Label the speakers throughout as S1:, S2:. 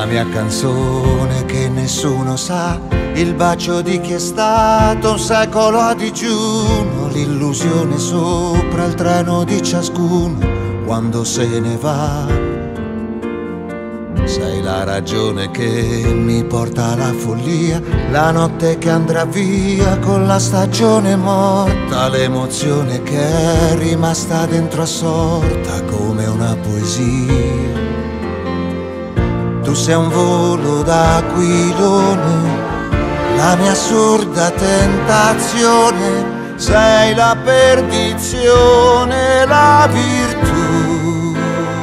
S1: mia canzone che nessuno sa, il bacio di chi è stato un secolo a digiuno, l'illusione sopra il treno di ciascuno quando se ne va. Sei la ragione che mi porta alla follia, la notte che andrà via con la stagione morta, l'emozione che è rimasta dentro assorta come una poesia. Tu sei un volo d'aquilone, la mia assurda tentazione, sei la perdizione, la virtù.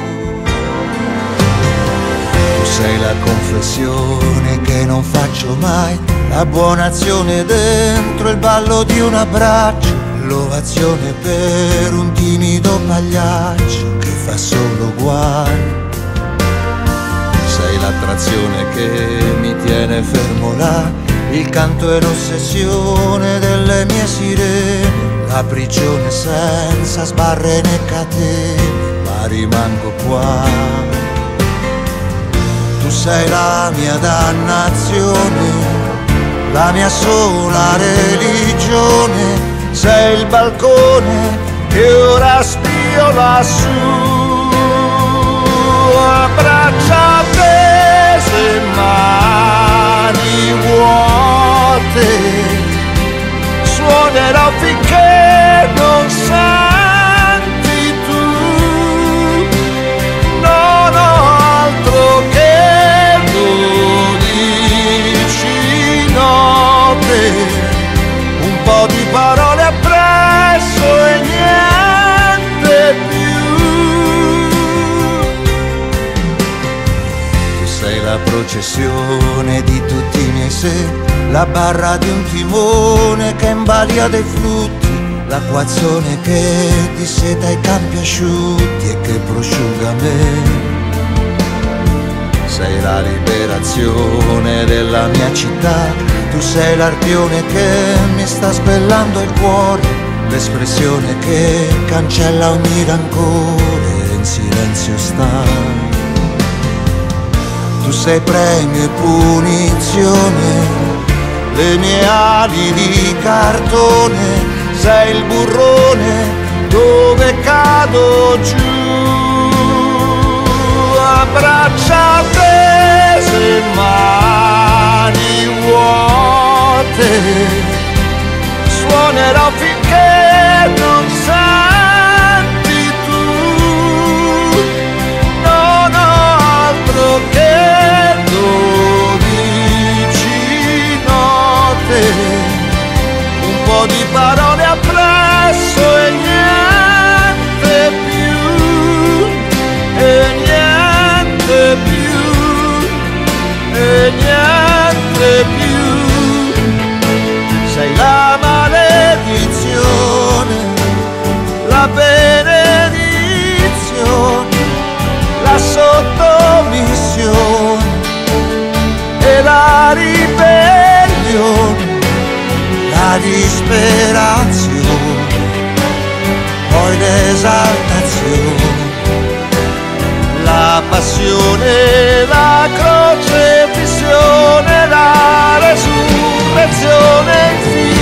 S1: Tu sei la confessione che non faccio mai, la buona azione dentro il ballo di un abbraccio, l'ovazione per un timido pagliaccio che fa solo guai. Sei l'attrazione che mi tiene fermo là, il canto e l'ossessione delle mie sirene, la prigione senza sbarre né catene, ma rimango qua. Tu sei la mia dannazione, la mia sola religione, sei il balcone che ora spio lassù. Braccia tese, mani vuote, suonerò finché non senti tu. Non ho altro che 12 note, un po' di parole appresso e niente più. Sei la processione di tutti i miei sé, la barra di un timone che imbalia dei flutti, l'acquazzone che disseta i campi asciutti e che prosciuga me. Sei la liberazione della mia città, tu sei l'arpione che mi sta spellando il cuore, l'espressione che cancella ogni rancore e in silenzio sta. Tu sei premio e punizione, le mie ali di cartone, sei il burrone dove cado giù. A braccia tese, mani vuote, suonerò finché non senti tu. Non ho altro che 12 note, un po' di parole appresso e niente più, e niente più, e niente più. Sei la maledizione, la benedizione, la sottomissione e la ribellione, la disperazione, poi l'esaltazione, la passione, la crocefissione, la resurrezione infine.